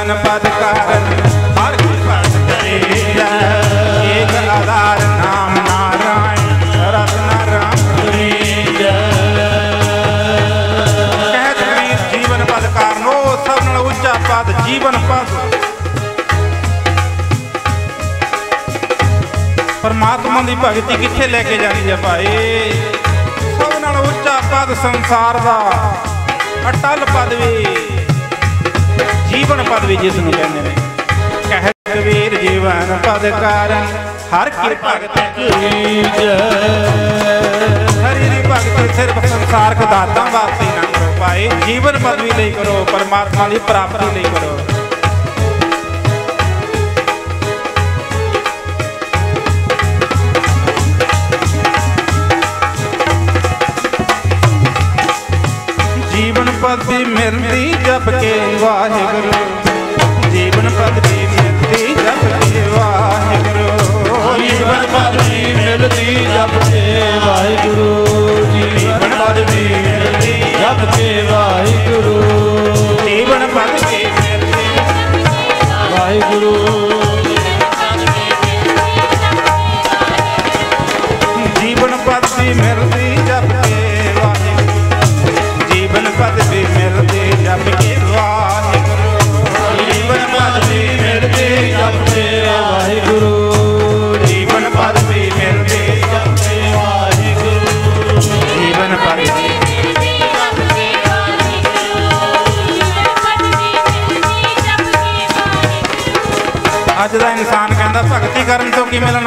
जीवन पद कारण हर की भगत करीजा। एक आधार नाम नारायण रत्न राम करीजा। कहत कबीर जीवन पद कारण ओ सब नाल उच्चा पद जीवन पद। परमात्मा की भगती कित्थे लेके जानी है भाई। सब नाल उच्चा पद संसार दा अटल पद भी जीवन पद भी जिसनूं कहंदे ने। कह कबीर जीवन पद कारण हर की भगत करीजा। हरि दी भगती सिर्फ संसार के दातां वास्ते ना करो भाई, जीवन पद भी लई करो, परमात्मा की प्राप्ति लई करो। जीवन पद भी मिलती जप के वाहिगुरु। जीवन पद भी मिलती जप के वाहिगुरु। जीवन पद भी मिलती जप के वाहिगुरु। जीवन पद भी मिलती जप के वाहिगुरु। जीवन पद भी मिलती वाहिगुरु। जीवन पद भी मिलती जप के वाहिगुरु। जीवन पद भी मिलते जप के वाहिगुरु। जीवन पद भी मिलते जप के वाहिगुरु। जीवन पद भी मिलते जप के वाहिगुरु। जीवन पद भी अज दा इंसान कहता भगती करन तो की मिलना।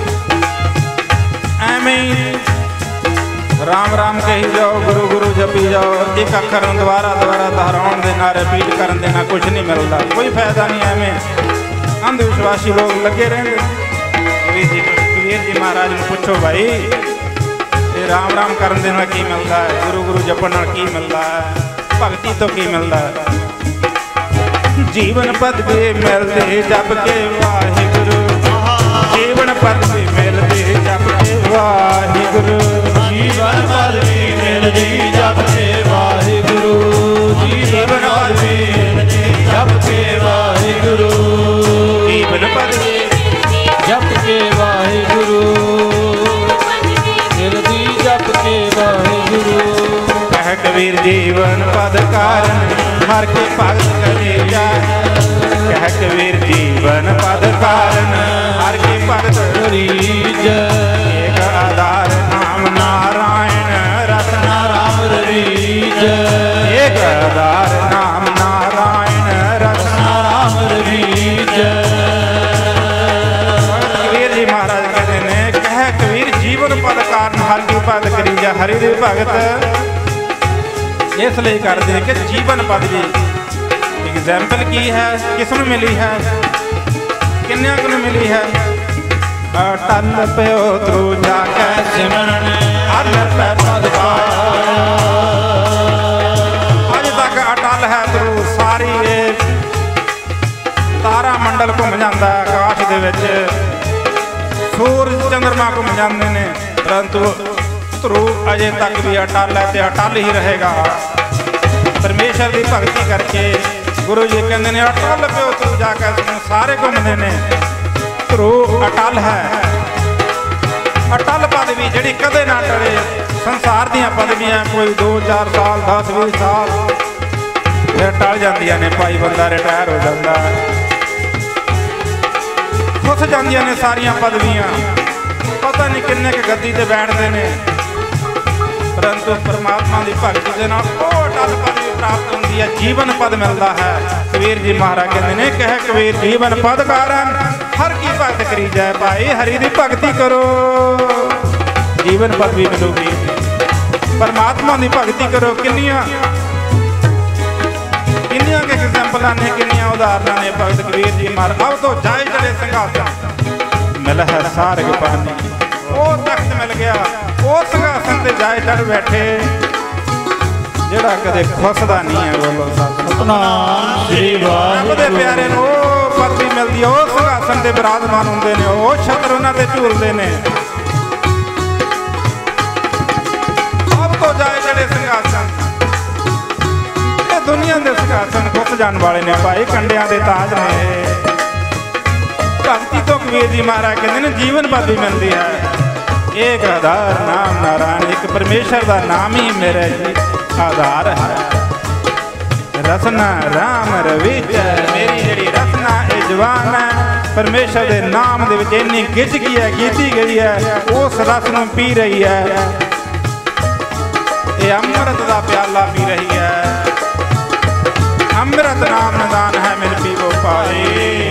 एवें ही राम राम कही जाओ, गुरु गुरु जपी जाओ, एक अखर दोबारा दोबारा दोहराउण दे नाल रिपीट करन दे नाल कुछ नहीं मिलता, कोई फायदा नहीं। एवें अंधविश्वासी लोग लगे रहंदे। कबीर जी महाराज नूं पुछो भाई ये राम राम करन दे नाल की मिलता है, गुरु गुरु जपण नाल की मिलता है, भगती तो की मिलता है। जीवन पद भी मिलते जप के वाहिगुरु। जीवन पद भी मिलते जप के वाहिगुरु। जीवन पद भी मिलती जप के वाहिगुरु। जीवन पद भी मिलती जप के वाहिगुरु। जीवन पद भी जप के वाहिगुरु। मिलती जप के वाहिगुरु। कह कबीर जीवन पद कारण हर के भगत करीजा। कह कबीर जीवन पद कारण हर के भगत करीजा। एक आधार नाम नारायण रत्न राम करीजा। एक आधार नाम नारायण रत्न राम करीजा। कबीर जी महाराज कहते ने कह कबीर जीवन पद कारण हर की पद करीजा। हरि दी भगत इसलिए करते हैं कि जीवन पद जी एग्जाम्पल की है, किसनों मिली है, किन्नियां को मिली है। अटल प्यो ध्रु जाके सिमरन हर पे पद पाया। अज तक अटल है ध्रु, सारी ये तारा मंडल घूम जाता है आकाश दे विच, सूरज चंद्रमा घूम जाते हैं, परंतु ध्रु अजे तक भी अटल है, अटल ही रहेगा। परमेश्वर की भगती करके गुरु जी कहते हैं अटल प्यो ध्रु जाके सारे घूमते हैं। ध्रु अटल है, अटल पदवी जी कदे ना टले। संसार दी पदवियां कोई 2-4 साल 10-20 साल फिर टल जांदियां ने, भाई बंदा रिटायर हो जाता, खुस जांदियां ने सारिया पदवियां, पता नहीं किन्ने के गद्दी ते बैठते हैं। परंतु परमात्मा की भगती के नाल ओह अटल पदवी प्राप्त होती है, जीवन पद मिलता है। कबीर जी महाराज कहते हैं कह कबीर जीवन पद कारण हर की भगत करी जाए। भाई हरि की भगती करो, जीवन पद भी मिलूगी। परमात्मा की भगती करो। किन्नियां के एग्जाम्पल ने, किन्नियां उदाहरण ने भगत कबीर जी महाराज। अब तो जाए चले सिंघासन मिल है सारग पानी, वो तख्त मिल गया, वो सिंघासन ते जाए चढ़ बैठे जेड़ा कदे खुसदा नहीं है। बोलो सतनाम श्री वाहिगुरु। रब दे प्यारे नूं ओह पदवी मिलदी है, ओह सिंघासन ते विराजमान हुंदे ने, ओह छत्र उन्हां ते झूलदे ने। अब तो जाए चढ़े सिंघासन दुनिया के सिंहासन खुस जाने वाले ने भाई, कंडिया के ताज ने। भगती तो कबीर जी महाराज कहते हैं जीवन पदवी मिलती है। एक आधार नाम नारायण, एक परमेश्वर का नाम ही मेरा जी आधार है। रसना राम रविच मेरी जी रसना ए जवान है, परमेश्वर के नाम के इन्नी गिज की है, कीती गई है, उस रस को पी रही है। ये अमृत का प्याला पी रही है। अमृत नाम निदान है मेरे पीवो पाए।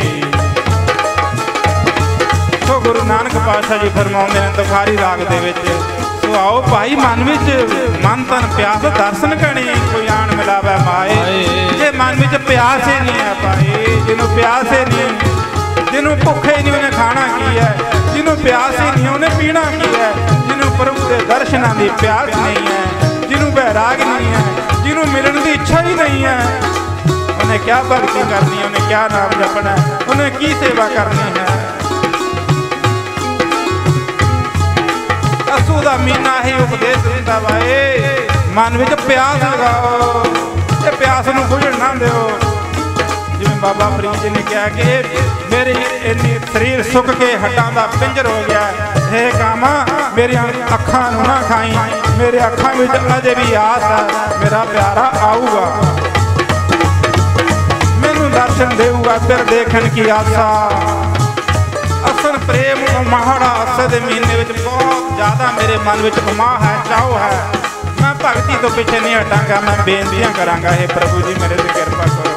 तो गुरु नानक पातशाह जी फरमाते हैं तुखारी राग दे विच, तो आओ भाई मन विच मन तन प्यास दर्शन करनी, कोई आन मिलावे माए। जे मन विच प्यास ही नहीं है भाई, जिन्हों प्यास ही नहीं, जिन्हों भुखे नहीं उन्हें खाना की है, जिन्हों प्यास ही नहीं उन्हें पीना की है, जिन्हों प्रभु के दर्शनों की प्यास नहीं है, जिन्हों बैराग नहीं है, जिन्हों मिलने की इच्छा ही नहीं है, उन्हें क्या भक्ति करनी है, उन्हें क्या नाम जपना है, उन्हें की सेवा करनी है। असू का मीना ही उपदेश दिता भाई, मन में प्यास लगाओ, ये प्यास नूं बुझण ना दिओ। जिवें बाबा फरीद जी ने कहा कि मेरे इन्नी शरीर सुक के हड्डां दा पिंजर हो गया, हे कामा मेरी अखां नूं ना खाई, मेरे अखां विच अजे भी आस है, मेरा प्यारा आऊगा, मैनूं दर्शन देऊगा, फिर देखण की आसा। असल प्रेम उमाड़ा असल के महीने में बहुत ज़्यादा मेरे मन में उमा है, चाव है। मैं भगती तो पीछे नहीं हटांगा, मैं बेनतियां करांगा, हे प्रभु जी मेरे ते कृपा करो।